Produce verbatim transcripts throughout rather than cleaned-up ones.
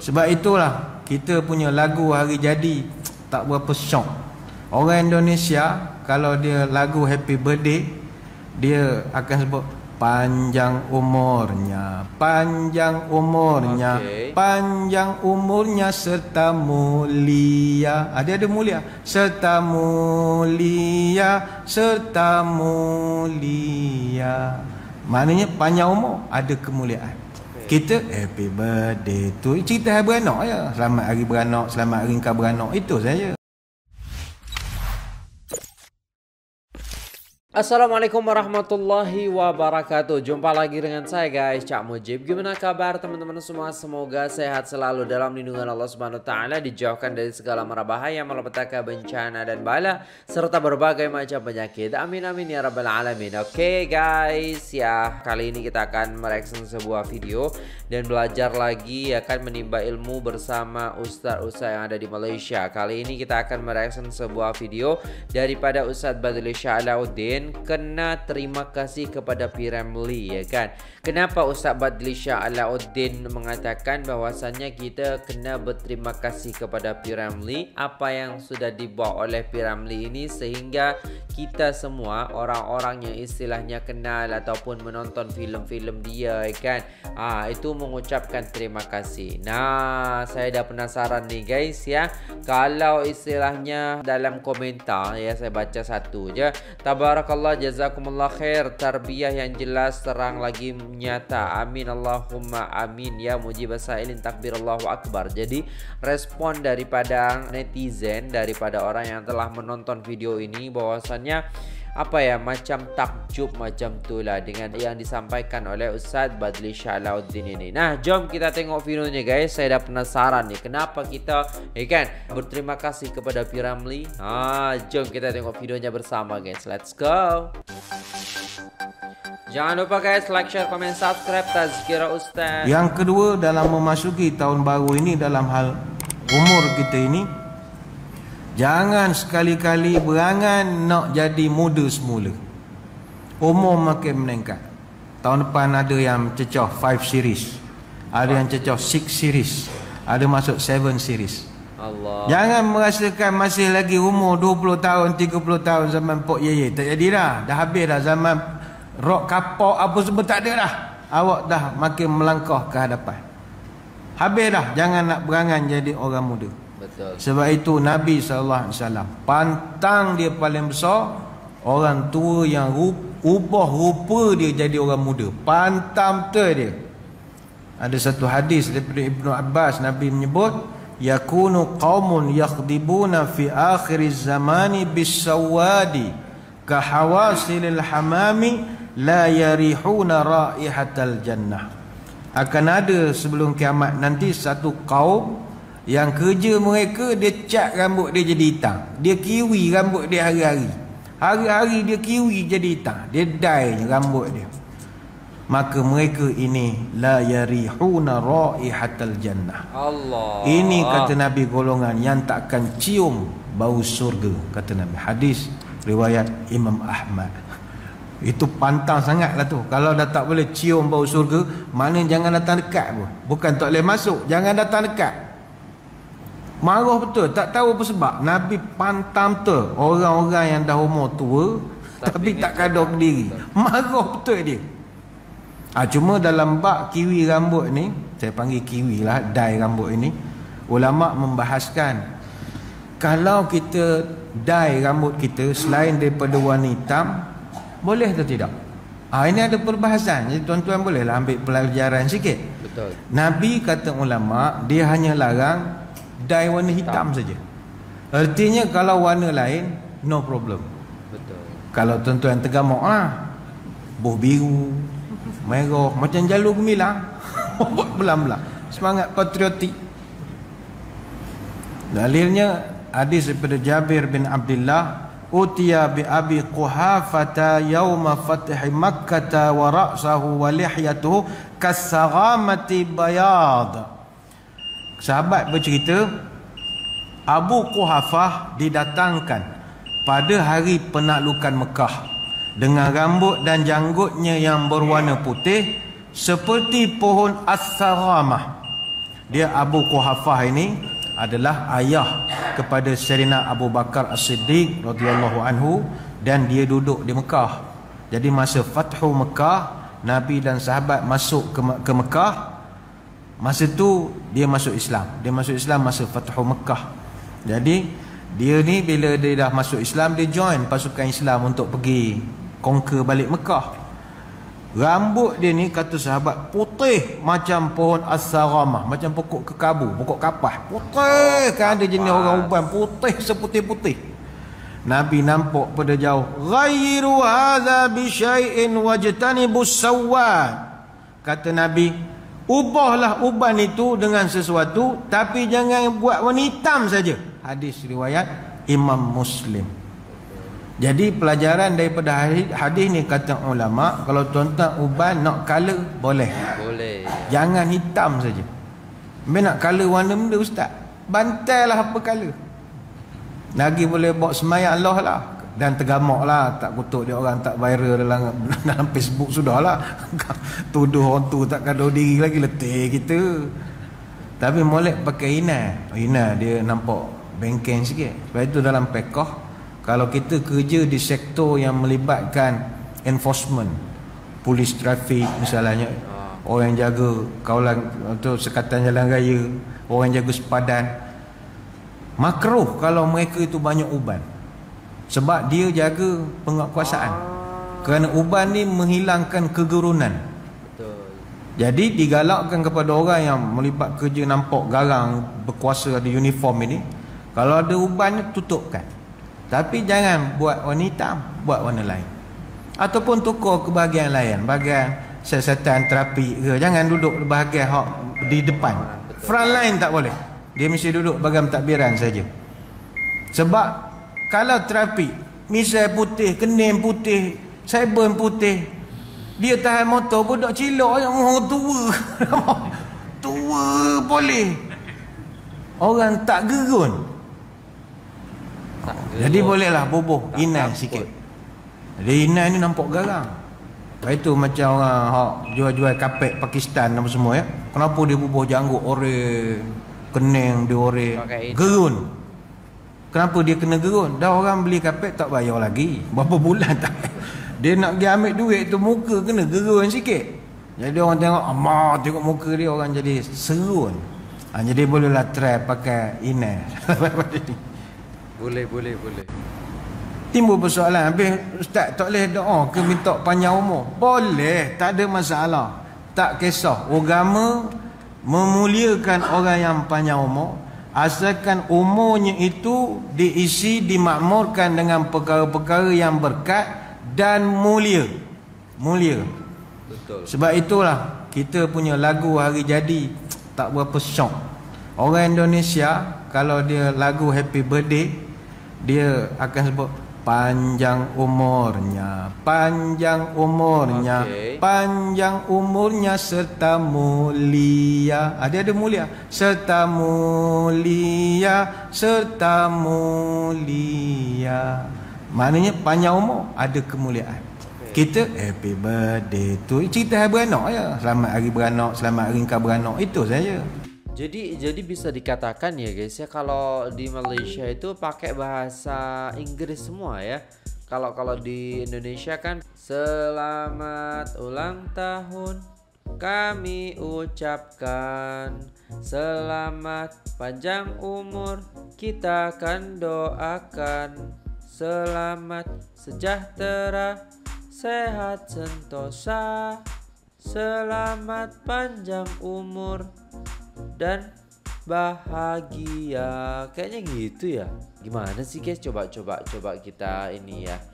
Sebab itulah kita punya lagu hari jadi tak berapa syok. Orang Indonesia kalau dia lagu happy birthday, dia akan sebut panjang umurnya, panjang umurnya, okay. Panjang umurnya serta mulia. Ah, dia ada mulia. Serta mulia, serta mulia. Maknanya panjang umur ada kemuliaan. Okay. Kita happy birthday tu cerita hari beranak ya. Selamat hari beranak, selamat hari kau beranak, itu saja. Assalamualaikum warahmatullahi wabarakatuh. Jumpa lagi dengan saya guys, Cak Mujib. Gimana kabar teman-teman semua? Semoga sehat selalu dalam lindungan Allah Subhanahu wa taala, dijauhkan dari segala mara bahaya, malapetaka, bencana dan bala serta berbagai macam penyakit. Amin amin ya rabbal alamin. Oke okay, guys, ya kali ini kita akan mereaction sebuah video dan belajar lagi akan menimba ilmu bersama ustaz-ustaz yang ada di Malaysia. Kali ini kita akan mereaction sebuah video daripada Ustaz Badli Shah Alauddin. Kena terima kasih kepada P Ramlee, ya kan. Kenapa Ustaz Badli Shah Alauddin mengatakan bahwasannya kita kena berterima kasih kepada P Ramlee, apa yang sudah dibuat oleh P Ramlee ini sehingga kita semua orang-orang yang istilahnya kenal ataupun menonton filem-filem dia, ya kan, ah itu mengucapkan terima kasih. Nah, saya dah penasaran nih guys ya. Kalau istilahnya dalam komentar ya, saya baca satu je. Tabarakallah, jazakumullah khair, tarbiyah yang jelas, terang lagi nyata. Amin Allahumma amin ya mujib sailin, takbir Allahu akbar. Jadi respon daripada netizen, daripada orang yang telah menonton video ini, bahwasannya apa ya, macam takjub macam itulah dengan yang disampaikan oleh Ustaz Badli Shah Alauddin ini. Nah, jom kita tengok videonya guys. Saya dah penasaran nih kenapa kita ya kan berterima kasih kepada P Ramlee. Ah, jom kita tengok videonya bersama guys. Let's go. Jangan lupa guys, like, share, komen, subscribe Tazkirah Ustaz. Yang kedua, dalam memasuki tahun baru ini, dalam hal umur kita ini, jangan sekali-kali berangan nak jadi muda semula. Umur makin meningkat. Tahun depan ada yang cecah five series, ada yang cecah six series, ada masuk seven series. Allah. Jangan merasakan masih lagi umur dua puluh tahun, tiga puluh tahun zaman Pok Yeye. Tak jadi dah. Dah habis dah zaman rock kapok apa semua, tak ada dah. Awak dah makin melangkah ke hadapan. Habis dah. Jangan nak berangan jadi orang muda. Betul. Sebab itu Nabi sallallahu alaihi wasallam pantang dia paling besar orang tua yang rup, ubah rupa dia jadi orang muda. Pantam tu dia. Ada satu hadis daripada Ibnu Abbas, Nabi menyebut yakunu qaumun yakhdibuna fi akhiriz zamani bisawadi ka hawasilil hamami la yarihuna raihatal jannah. Akan ada sebelum kiamat nanti satu kaum yang kerja mereka dia cat rambut dia jadi hitam. Dia kiwi rambut dia hari-hari. Hari-hari dia kiwi jadi hitam. Dia dye rambut dia. Maka mereka ini la yarihuna raihatal jannah. Allah. Ini kata Nabi golongan yang takkan cium bau surga, kata Nabi. Hadis riwayat Imam Ahmad. Itu pantang sangatlah tu. Kalau dah tak boleh cium bau surga, mana jangan datang dekat pun. Bukan tak boleh masuk, jangan datang dekat. Marah betul, tak tahu apa sebab. Nabi pantam tu orang-orang yang dah umur tua tapi, tapi tak kadar diri. Marah betul dia. Ha, cuma dalam bab kiwi rambut ni, saya panggil kiwi lah, dye rambut ini, ulama membahaskan kalau kita dye rambut kita selain daripada warna hitam, boleh atau tidak? Ha, ini ada perbahasan. Jadi tuan-tuan bolehlah ambil pelajaran sikit. Betul. Nabi kata ulama, dia hanya larang dye warna hitam saja. Artinya kalau warna lain no problem. Betul. Kalau tuan-tuan tergamak lah, buh biru, merah, macam jalur gemilang, belam-belam, semangat patriotik. Dalilnya hadis daripada Jabir bin Abdullah, utiya bi Abi Quhafata yauma fathi Makkah wa ra'sahu wa lihyatuhu kasaghamati bayad. Sahabat bercerita, Abu Quhafah didatangkan pada hari penaklukan Mekah dengan rambut dan janggutnya yang berwarna putih seperti pohon as-saramah. Dia Abu Quhafah ini adalah ayah kepada Sayyidina Abu Bakar As-Siddiq radhiyallahu anhu, dan dia duduk di Mekah. Jadi masa Fathu Mekah, Nabi dan sahabat masuk ke, ke Mekah. Masa tu dia masuk Islam. Dia masuk Islam masa Fathu Mekah. Jadi dia ni bila dia dah masuk Islam, dia join pasukan Islam untuk pergi conquer balik Mekah. Rambut dia ni kata sahabat putih macam pohon as-saramah, macam pokok kekabu, pokok kapas. Putih, kan ada jenis orang uban putih seputih-putih. Nabi nampak pada jauh, ghayru hadza bi syai'in wajtanibus sawad. Kata Nabi, ubahlah uban itu dengan sesuatu, tapi jangan buat warna hitam saja. Hadis riwayat Imam Muslim. Jadi pelajaran daripada hadis, hadis ni kata ulama, kalau tuan-tuan uban nak color boleh. Boleh. Jangan hitam saja. Bila nak color warna benda ustaz, bantailah apa color. Lagi boleh bawa semayang Allah lah, dan tergamak lah, tak kutuk dia orang, tak viral dalam dalam Facebook sudahlah. Tuduh orang tu tak kado diri lagi, letih kita. Tapi molek pakai inai. Inai dia nampak bengkeng sikit. Sebab itu dalam pekoh, kalau kita kerja di sektor yang melibatkan enforcement, polis trafik misalnya, orang yang jaga kawalan atau sekatan jalan raya, orang yang jaga sepadan, makruh kalau mereka itu banyak uban. Sebab dia jaga penguatkuasaan. Kerana uban ni menghilangkan kegerunan. Betul. Jadi digalakkan kepada orang yang melibat kerja nampak garang, berkuasa, ada uniform ini, kalau ada uban tutupkan. Tapi jangan buat warna hitam, buat warna lain. Ataupun tukar ke bahagian lain, bahagian siasatan terapi ke. Jangan duduk di bahagian hak di depan. Front line tak boleh. Dia mesti duduk bahagian pentadbiran saja. Sebab kalau terapi, misal putih, kening putih, saiban putih, dia tahan motor, budak cilok yang oh, tua. Tua boleh. Orang tak gerun. Tak Jadi bolehlah bubuh inai sikit. Jadi inai ni nampak garang. Lepas itu macam orang hak jual-jual kapek Pakistan apa semua ya. Kenapa dia bubuh janggut orang, kening dia orang gerun. Kenapa dia kena gerun? Dah orang beli kapek tak bayar lagi. Berapa bulan tak. Dia nak pergi ambil duit tu, muka kena gerun sikit. Jadi orang tengok, amah tengok muka dia, orang jadi serun. Ha, jadi bolehlah try pakai inai. Boleh, boleh, boleh. Timbul persoalan, habis ustaz tak boleh doa ke minta panjang umur? Boleh, tak ada masalah. Tak kisah. Agama memuliakan orang yang panjang umur, asalkan umurnya itu diisi, dimakmurkan dengan perkara-perkara yang berkat dan mulia. Mulia. Betul. Sebab itulah kita punya lagu hari jadi tak berapa syok. Orang Indonesia kalau dia lagu happy birthday, dia akan sebut panjang umurnya, panjang umurnya, okay, panjang umurnya serta mulia. Ah, dia ada mulia, serta mulia, serta mulia. Maknanya panjang umur ada kemuliaan. Okay. Kita happy birthday tu cerita hari beranak ya. Selamat hari beranak, selamat hari kau beranak, itu saja. Jadi jadi bisa dikatakan ya guys ya, kalau di Malaysia itu pakai bahasa Inggris semua ya. Kalau kalau di Indonesia kan selamat ulang tahun kami ucapkan, selamat panjang umur kita akan doakan, selamat sejahtera sehat sentosa, selamat panjang umur dan bahagia. Kayaknya gitu ya. Gimana sih guys? Coba coba coba kita ini ya.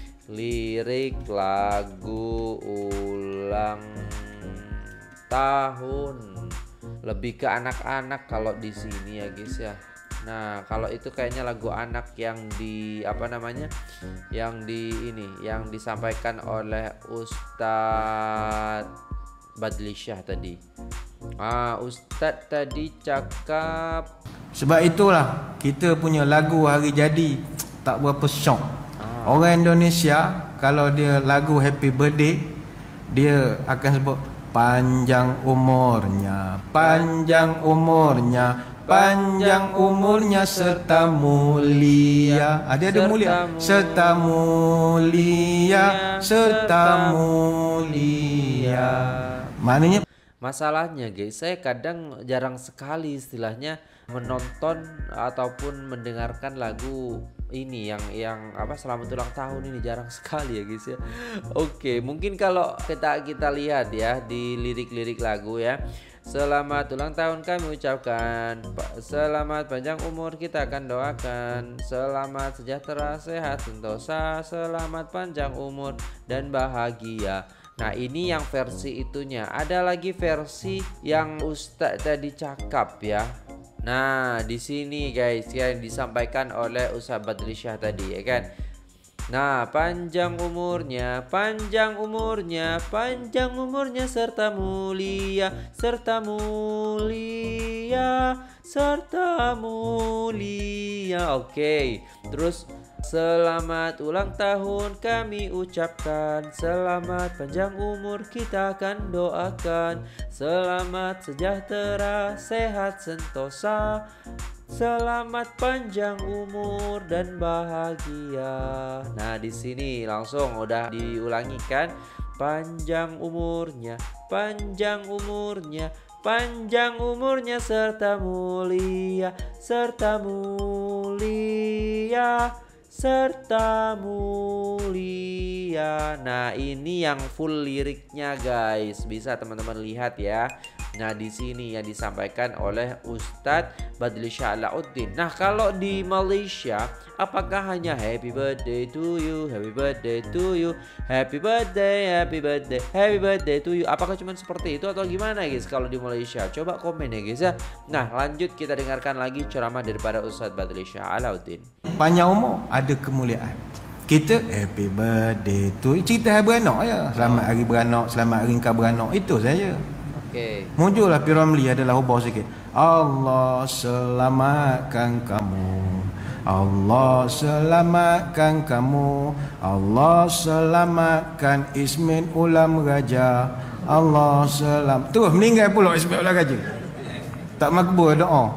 Lirik lagu ulang tahun. Lebih ke anak-anak kalau di sini ya guys ya. Nah, kalau itu kayaknya lagu anak yang di apa namanya? Yang di ini, yang disampaikan oleh Ustadz Badlisyah tadi. Ah, Ustadz tadi cakap. Sebab itulah kita punya lagu hari jadi tak berapa syok. Ah. Orang Indonesia kalau dia lagu happy birthday, dia akan sebut Panjang umurnya, panjang umurnya, panjang umurnya serta mulia. Ada ada mulia. Serta mulia, serta mulia. Maknanya masalahnya guys, saya kadang jarang sekali istilahnya menonton ataupun mendengarkan lagu ini yang yang apa selamat ulang tahun ini, jarang sekali ya guys ya. Oke, mungkin kalau kita kita lihat ya di lirik-lirik lagu ya. Selamat ulang tahun kami ucapkan, selamat panjang umur kita akan doakan, selamat sejahtera sehat sentosa, selamat panjang umur dan bahagia. Nah ini yang versi itunya. Ada lagi versi yang Ustadz tadi cakap ya. Nah di sini guys yang disampaikan oleh Ustadz Badlisyah tadi ya kan. Nah panjang umurnya, panjang umurnya, panjang umurnya serta mulia, serta mulia, serta mulia. Oke, terus selamat ulang tahun kami ucapkan, selamat panjang umur kita akan doakan, selamat sejahtera sehat sentosa, selamat panjang umur dan bahagia. Nah, di sini langsung udah diulangi kan? Panjang umurnya, panjang umurnya, panjang umurnya serta mulia, serta mulia, serta mulia. Nah, ini yang full liriknya guys. Bisa teman-teman lihat ya. Nah, di sini yang disampaikan oleh Ustadz Badlisyah Alauddin. Nah, kalau di Malaysia, apakah hanya happy birthday to you, happy birthday to you, happy birthday, happy birthday, happy birthday to you? Apakah cuma seperti itu atau gimana guys kalau di Malaysia? Coba komen ya guys ya. Nah, lanjut kita dengarkan lagi ceramah daripada Ustadz Badlisyah Alauddin. Panjang umur ada kemuliaan. Kita happy birthday to you. Cerita hari beranak ya. Selamat hari beranak, selamat hari kau beranak. Itu saja. Okay. Muncullah P. Ramlee adalah ubah sikit. Allah selamatkan kamu, Allah selamatkan kamu, Allah selamatkan Ismin Ulam Raja, Allah selam. Terus meninggal pula Ismin Ulam Raja. Tak makbul doa.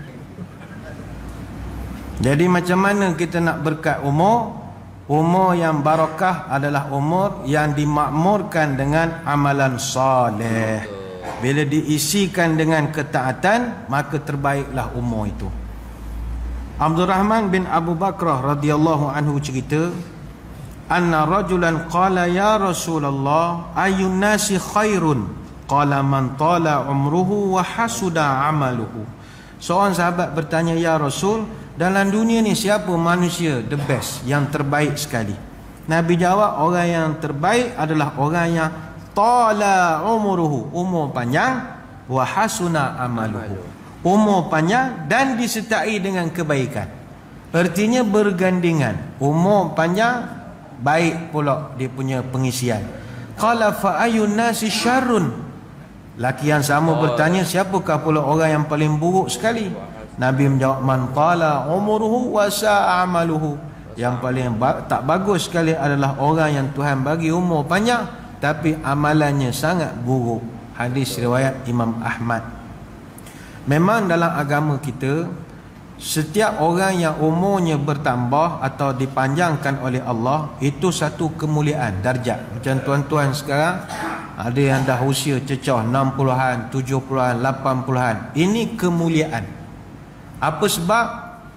Jadi macam mana kita nak berkat umur? Umur yang barakah adalah umur yang dimakmurkan dengan amalan soleh. Bila diisikan dengan ketaatan, maka terbaiklah umur itu. Abdul Rahman bin Abu Bakrah radhiyallahu anhu cerita, anna rajulan qala ya Rasulullah ayyun nasi khairun? Qala man tala umruhu wa hasuda amaluhu. Seorang sahabat bertanya, ya Rasul, dalam dunia ni siapa manusia the best, yang terbaik sekali? Nabi jawab, orang yang terbaik adalah orang yang tala umuruhu, umur panjang, wa hasuna amaluhu, umur panjang dan disertai dengan kebaikan. Artinya bergandengan. Umur panjang, baik pula dia punya pengisian. Qala fa ayyun nasi syarrun? Laki yang sama bertanya, siapakah pula orang yang paling buruk sekali? Nabi menjawab, man qala umuruhu wa sa'a amaluhu. Yang paling ba tak bagus sekali adalah orang yang Tuhan bagi umur panjang tapi amalannya sangat buruk. Hadis riwayat Imam Ahmad. Memang dalam agama kita, setiap orang yang umurnya bertambah atau dipanjangkan oleh Allah, itu satu kemuliaan, darjat. Macam tuan-tuan sekarang, ada yang dah usia cecah enam puluhan, tujuh puluhan, lapan puluhan. Ini kemuliaan. Apa sebab?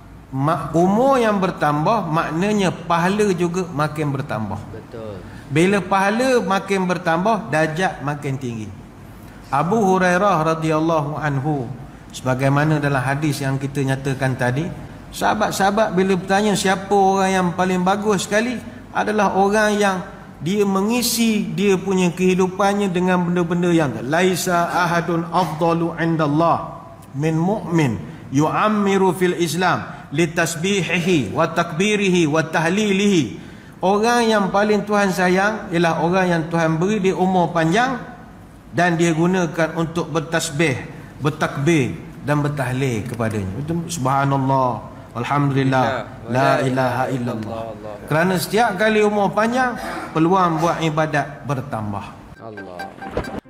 Umur yang bertambah, maknanya pahala juga makin bertambah. Betul. Bila pahala makin bertambah, darjat makin tinggi. Abu Hurairah radhiyallahu anhu, sebagaimana dalam hadis yang kita nyatakan tadi, sahabat-sahabat bila bertanya siapa orang yang paling bagus sekali, adalah orang yang dia mengisi dia punya kehidupannya dengan benda-benda yang laisa ahadun afdalu indallah min mu'min yu'ammiru fil Islam litasbihihi wa takbirihi wa tahlilihi. Orang yang paling Tuhan sayang ialah orang yang Tuhan beri dia umur panjang dan dia gunakan untuk bertasbih, bertakbir dan bertahlil kepadanya. Itu subhanallah, alhamdulillah, la ilaha illallah. Kerana setiap kali umur panjang, peluang buat ibadat bertambah. Allah.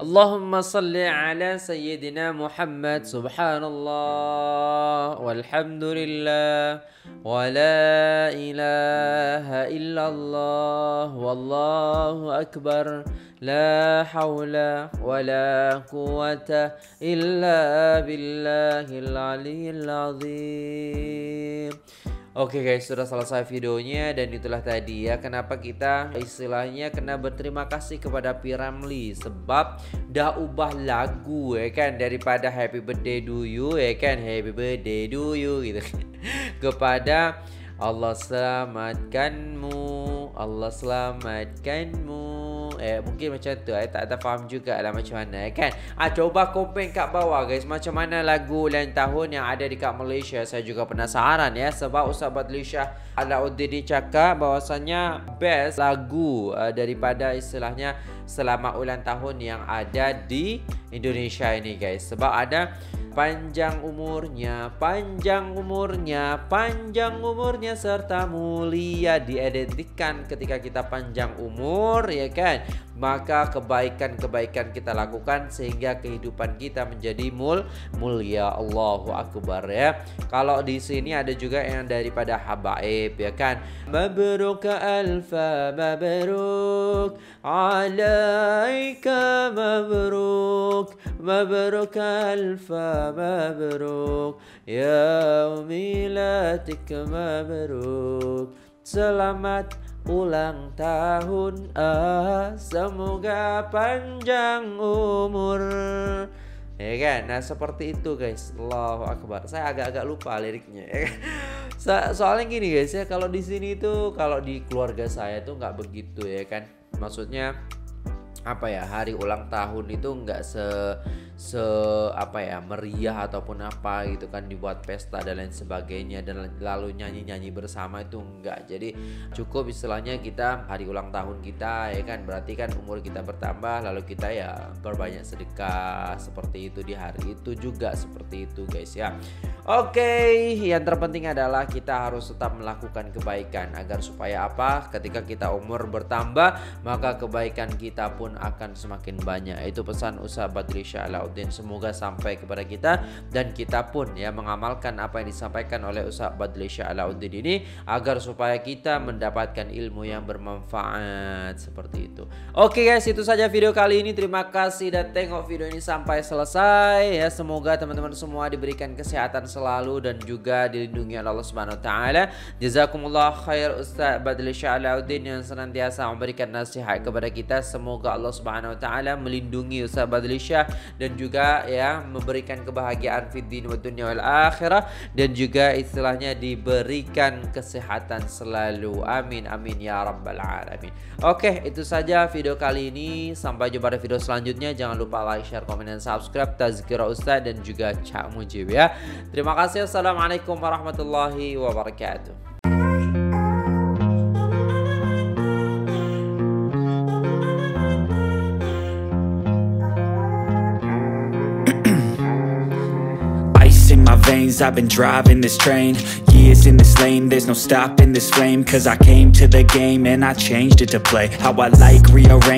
Allahumma salli ala sayyidina Muhammad. Subhanallah walhamdulillah wa la ilaha illallah wallahu akbar. La hawla wa la quwata illa billahil aliyyil azim. Oke guys, sudah selesai videonya dan itulah tadi ya kenapa kita istilahnya kena berterima kasih kepada P Ramlee sebab dah ubah lagu ya kan, daripada Happy Birthday to you ya kan, Happy Birthday to you gitu kepada Allah selamatkanmu, Allah selamatkanmu. Eh mungkin macam tu, eh tak ada faham juga lah macam mana eh, kan. Ah coba komen kat bawah guys, macam mana lagu ulang tahun yang ada dekat Malaysia. Saya juga penasaran ya, sebab Ustaz Badli Shah Alauddin cakap bahwasanya best lagu uh, daripada istilahnya selamat ulang tahun yang ada di Indonesia ini guys. Sebab ada panjang umurnya, panjang umurnya, panjang umurnya serta mulia, diidentikan ketika kita panjang umur ya kan, maka kebaikan-kebaikan kita lakukan sehingga kehidupan kita menjadi mul mulia. Allahu akbar ya. Kalau di sini ada juga yang daripada habaib ya kan. Mabruk alfa mabruk alaika mabruk, mabruk alfa mabruk ya milatik mabruk. Selamat ulang tahun, ah, semoga panjang umur. Ya kan, nah seperti itu guys. Allahu akbar. Saya agak-agak lupa liriknya. Ya kan? So soalnya gini guys ya, kalau di sini tuh, kalau di keluarga saya tuh nggak begitu ya kan. Maksudnya apa ya, hari ulang tahun itu nggak se se apa ya meriah ataupun apa gitu kan, dibuat pesta dan lain sebagainya dan lalu nyanyi-nyanyi bersama, itu enggak. Jadi cukup istilahnya kita hari ulang tahun kita ya kan, berarti kan umur kita bertambah, lalu kita ya berbanyak sedekah seperti itu di hari itu juga, seperti itu guys ya. Oke, yang terpenting adalah kita harus tetap melakukan kebaikan agar supaya apa, ketika kita umur bertambah maka kebaikan kita pun akan semakin banyak. Itu pesan Ustaz Badli Shah Alauddin, semoga sampai kepada kita dan kita pun ya mengamalkan apa yang disampaikan oleh Ustaz Badli Shah Alauddin ini agar supaya kita mendapatkan ilmu yang bermanfaat seperti itu. Oke guys, itu saja video kali ini. Terima kasih dan tengok video ini sampai selesai ya. Semoga teman-teman semua diberikan kesehatan selalu dan juga dilindungi oleh Allah Subhanahu wa taala. Jazakumullah khair Ustaz Badli Shah Alauddin yang senantiasa memberikan nasihat kepada kita. Semoga Allah Subhanahu wa taala melindungi Ustaz Badli Shah dan juga ya memberikan kebahagiaan fid din wa dunya wal akhirah, dan juga istilahnya diberikan kesehatan selalu. Amin amin ya rabbal alamin. Oke, itu saja video kali ini. Sampai jumpa di video selanjutnya. Jangan lupa like, share, komen, dan subscribe Tazkirah Ustaz dan juga Cak Mujib ya. Terima kasih. Assalamualaikum warahmatullahi wabarakatuh. In my veins, I've been driving this train, years in this lane, there's no stopping this flame, cause I came to the game and I changed it to play how I like, rearrange